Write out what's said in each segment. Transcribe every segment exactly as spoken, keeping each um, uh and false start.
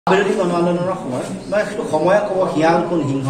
বিৰোধী গণ আন্দোলনৰ সময় মই সেইটো সময়ে ক'ব হিয়াল কোন সিংহ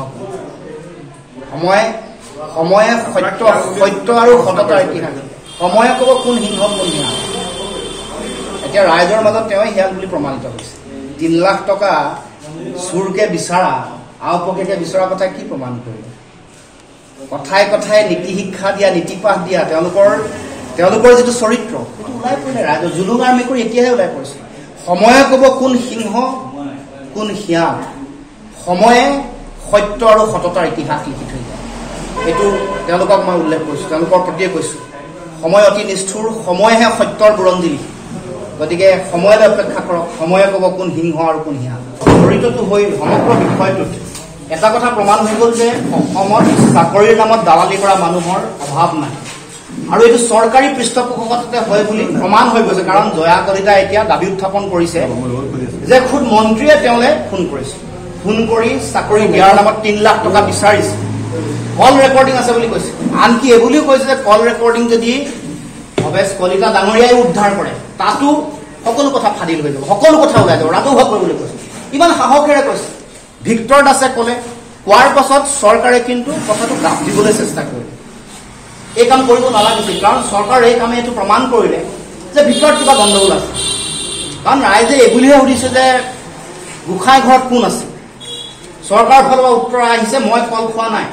সময় সময়ে সত্য সত্য আৰু সততাৰ ইতিহাস সময়ে ক'ব কোন সিংহ কোন হিয়াল এতিয়া ৰাইজৰ মাজত তেওঁ হিয়াল বুলি প্ৰমাণিত হৈছে তিন লাখ টকা চুৰকে বিচাৰা আওপকে বিচৰা কথা কি প্ৰমাণ কৰিব কথাই কথাই নীতি শিক্ষা দিয়া নীতি পাঠ দিয়া তেওঁলোকৰ তেওঁলোকৰ যিটো চৰিত্ৰ সেইটো ওলাই পৰিলে ৰাইজৰ জুলুঙাৰ মেকুৰী এতিয়াহে ওলাই পৰিছে সময়ে ক'ব কোন সিংহ কোন হিয়াল সময়ে সত্য আৰু সততাৰ ইতিহাস লিখি থৈ যায় এইটো তেওঁলোকক মই উল্লেখ কৰিছোঁ তেওঁলোকৰ প্ৰতিয়ে কৈছোঁ সময় অতি নিষ্ঠুৰ সময়েহে সত্যৰ বুৰঞ্জী লিখে গতিকে সময়লৈ অপেক্ষা কৰক সময়ে ক'ব কোন সিংহ আৰু কোন হিয়াল জড়িতটো হৈ সমগ্ৰ বিষয়টোত এটা কথা প্ৰমাণ হৈ গ'ল যে অসমত চাকৰিৰ নামত দালালি কৰা মানুহৰ অভাৱ নাই আৰু এইটো চৰকাৰী পৃষ্ঠপোষকতাতে হয় বুলি প্ৰমাণ হৈ গৈছে কাৰণ জয়া কলিতা এতিয়া দাবী উত্থাপন কৰিছে যে খুদ মন্ত্ৰীয়ে তেওঁলে ফোন কৰিছে ফোন কৰি চাকৰি দিয়াৰ নামত তিন লাখ টকা বিচাৰিছে কল ৰেকৰ্ডিং আছে বুলি কৈছে আনকি এইবুলিও কৈছে যে কল ৰেকৰ্ডিং যদি ভৱেশ কলিতা ডাঙৰীয়াই উদ্ধাৰ কৰে তাতো সকলো কথা ফাদিল হৈ যাব সকলো কথা ওলাই যাব ৰাজহুৱা কৰিবলৈ কৈছে ইমান সাহসেৰে কৈছে ভিক্টৰ দাসে ক'লে কোৱাৰ পাছত চৰকাৰে কিন্তু কথাটো গাপ দিবলৈ চেষ্টা কৰিলে এই কাম কৰিব নালাগিছিল কাৰণ চৰকাৰে এই কামে এইটো প্ৰমাণ কৰিলে যে ভিতৰত কিবা গণ্ডগোল আছে কাৰণ ৰাইজে এইবুলিহে সুধিছে যে গোসাঁই ঘৰত কোন আছে চৰকাৰৰ ফালৰ পৰা উত্তৰ আহিছে মই কল খোৱা নাই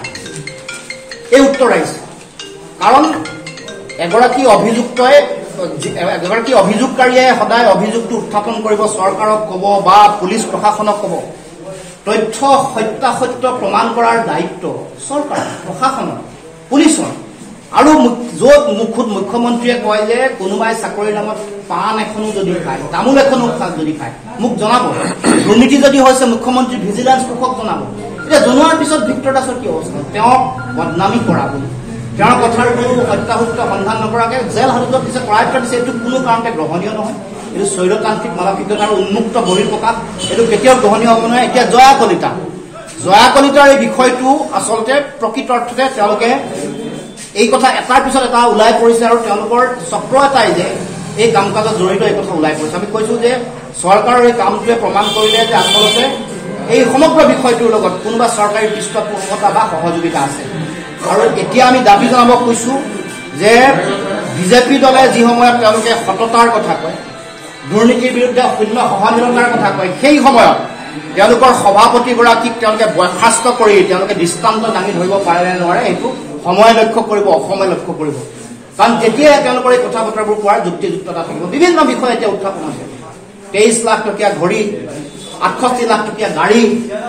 এই উত্তৰ আহিছে কাৰণ এগৰাকী অভিযুক্তই এগৰাকী অভিযোগকাৰীয়ে সদায় অভিযোগটো উত্থাপন কৰিব চৰকাৰক ক'ব বা পুলিচ প্ৰশাসনক ক'ব তথ্য সত্যাসত্য প্ৰমাণ কৰাৰ দায়িত্ব চৰকাৰ প্ৰশাসনৰ পুলিচৰ আৰু য'ত মুখত মুখ্যমন্ত্ৰীয়ে কয় যে কোনোবাই চাকৰিৰ নামত পাণ এখনো যদি খায় তামোল এখনো যদি খায় মোক জনাব দুৰ্নীতি যদি হৈছে মুখ্যমন্ত্ৰী ভিজিলেন্স পক্ষক জনাব এতিয়া জনোৱাৰ পিছত ভিক্টৰ দাসৰ কি অৱস্থা তেওঁক বদনামী কৰা বুলি তেওঁৰ কথাৰ কোনো সত্যাসত্য সন্ধান নকৰাকৈ জেল হাজতত দিছে কৰায়ত্ব দিছে এইটো কোনো কাৰণতে গ্ৰহণীয় নহয় এইটো স্বৈৰতান্ত্ৰিক মানসিকতাৰ উন্মুক্ত বহিৰ্প্ৰকাশ এইটো কেতিয়াও গ্ৰহণীয় হ'ব নোৱাৰে এতিয়া জয়া কলিতা জয়া কলিতাৰ এই বিষয়টো আচলতে প্ৰকৃত অৰ্থতে তেওঁলোকে এই কথা এটাৰ পিছত এটা ওলাই পৰিছে আৰু তেওঁলোকৰ চক্ৰ এটাই যে এই কাম কাজত জড়িত এই কথা ওলাই পৰিছে আমি কৈছোঁ যে চৰকাৰৰ এই কামটোৱে প্ৰমাণ কৰিলে যে আচলতে এই সমগ্ৰ বিষয়টোৰ লগত কোনোবা চৰকাৰী পৃষ্ঠপোষকতা বা সহযোগিতা আছে আৰু এতিয়া আমি দাবী জনাব কৈছোঁ যে বিজেপি দলে যি সময়ত তেওঁলোকে সততাৰ কথা কয় দুৰ্নীতিৰ বিৰুদ্ধে শূন্য সহনশীলতাৰ কথা কয় সেই সময়ত তেওঁলোকৰ সভাপতিগৰাকীক তেওঁলোকে বৰ্খাস্ত কৰি তেওঁলোকে দৃষ্টান্ত দাঙি ধৰিব পাৰে নে নোৱাৰে এইটো সময় লক্ষ্য কৰিব অসময় লক্ষ্য কৰিব কাৰণ যেতিয়াই তেওঁলোকৰ এই কথা বতৰাবোৰ কোৱাৰ যুক্তিযুক্ততা থাকিব বিভিন্ন বিষয় এতিয়া উত্থাপন হৈছে তেইছ লাখ টকীয়া ঘড়ী আঠষষ্ঠি লাখ টকীয়া গাড়ী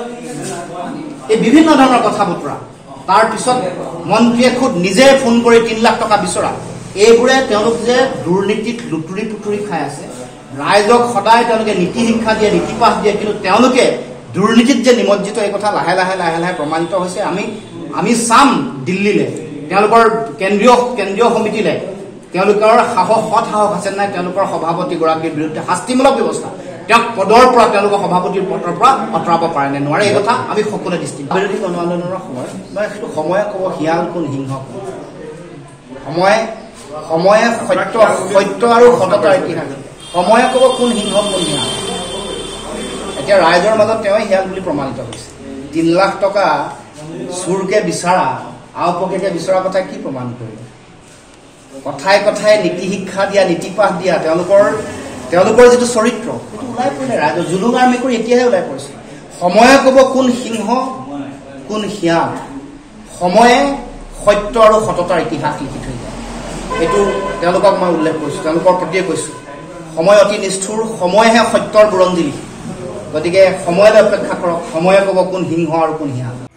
এই বিভিন্ন ধৰণৰ কথা বতৰা তাৰ পিছত মন্ত্ৰীয়ে খুদ নিজে ফোন কৰি তিন লাখ টকা বিচৰা এইবোৰে তেওঁলোক যে দুৰ্নীতিত লুতুৰি পুতুৰি খাই আছে ৰাইজক সদায় তেওঁলোকে নীতি শিক্ষা দিয়ে নীতি পাঠ দিয়ে কিন্তু তেওঁলোকে দুৰ্নীতিত যে নিমজ্জিত এই কথা লাহে লাহে লাহে লাহে প্ৰমাণিত হৈছে আমি আমি চাম দিল্লীলৈ তেওঁলোকৰ কেন্দ্ৰীয় কেন্দ্ৰীয় সমিতিলৈ তেওঁলোকৰ সাহস সৎ সাহস আছে নাই তেওঁলোকৰ সভাপতিগৰাকীৰ বিৰুদ্ধে শাস্তিমূলক ব্যৱস্থা তেওঁক পদৰ পৰা তেওঁলোকৰ সভাপতিৰ পদৰ পৰা আঁতৰাব পাৰে নে নোৱাৰে এই কথা আমি সকলোৱে দৃষ্টি বিৰোধী গণ আন্দোলনৰ সময় মই সেইটো সময়ে ক'ব হিয়াল কোন সিংহ সময়ে সময়ে সত্য সত্য আৰু সততাৰ ইতিহাস সময়ে ক'ব কোন সিংহ কোন হিয়াল এতিয়া ৰাইজৰ মাজত তেওঁ হিয়াল বুলি প্ৰমাণিত হৈছে তিন লাখ টকা চুৰকে বিচাৰা আওপকে বিচৰা কথা কি প্ৰমাণ কৰিব কথাই কথাই নীতি শিক্ষা দিয়া নীতি পাঠ দিয়া তেওঁলোকৰ তেওঁলোকৰ যিটো চৰিত্ৰ সেইটো ওলাই পৰিলে ৰাইজৰ জুলুঙাৰ মেকুৰী এতিয়াহে ওলাই পৰিছে সময়ে ক'ব কোন সিংহ কোন হিয়াল সময়ে সত্য আৰু সততাৰ ইতিহাস লিখি থৈ যায় এইটো তেওঁলোকক মই উল্লেখ কৰিছোঁ তেওঁলোকৰ প্ৰতিয়ে কৈছোঁ সময় অতি নিষ্ঠুৰ সময়েহে সত্যৰ বুৰঞ্জী লিখে গতিকে সময়লৈ অপেক্ষা কৰক সময়ে ক'ব কোন সিংহ আৰু কোন হিয়াল